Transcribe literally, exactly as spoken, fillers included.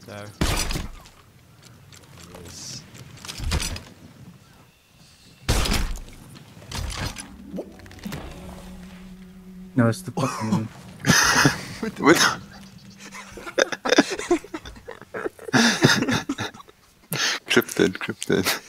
No. Yes. No, it's the fucking. With the With cryptid, cryptid.